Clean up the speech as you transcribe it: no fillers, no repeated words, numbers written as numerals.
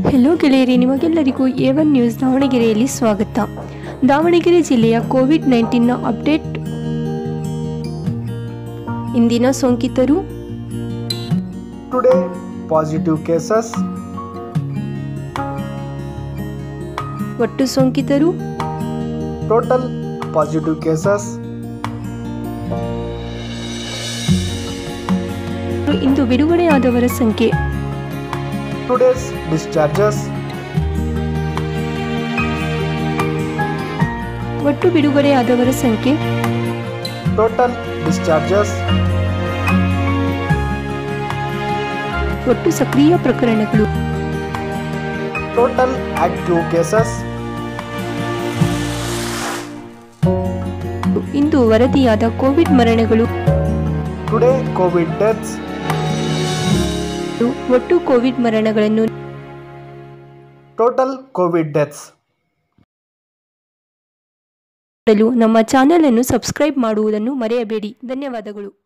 Hello ಗೆಳೆಯರಿ, ನಿಮಗೆಲ್ಲರಿಗೂ A1 news ದಾವಣಗೆರೆಯಲ್ಲಿ ಸ್ವಾಗತ. ದಾವಣಗೆರೆ ಜಿಲ್ಲೆಯ ಕೋವಿಡ್-19ನ ಅಪ್ಡೇಟ್. ಇಂದಿನ ಸೋಂಕಿತರು ಟುಡೇ ಪಾಸಿಟಿವ್ ಕೇಸಸ್. ಒಟ್ಟು ಸೋಂಕಿತರು ಟೋಟಲ್ ಪಾಸಿಟಿವ್ ಕೇಸಸ್. ಇಂದು ಬಿಡುಗಡೆಯಾದವರ ಸಂಖ್ಯೆ. Today's discharges. ಒಟ್ಟು ಬಿಡುಗಡೆಯಾದವರ ಸಂಖ್ಯೆ. Total discharges. ಒಟ್ಟು ಸಕ್ರಿಯ ಪ್ರಕರಣಗಳು. Total active cases. ಇಂದು ವರದಿಯಾದ ಕೋವಿಡ್ ಮರಣಗಳು. Today covid deaths. ಒಟ್ಟು ಕೋವಿಡ್ ಮರಣಗಳನ್ನು. Total covid deaths. ನಮ್ಮ ಚಾನೆಲ್ ಅನ್ನು ಸಬ್ಸ್ಕ್ರೈಬ್ ಮಾಡುವುದನ್ನು ಮರೆಯಬೇಡಿ. ಧನ್ಯವಾದಗಳು.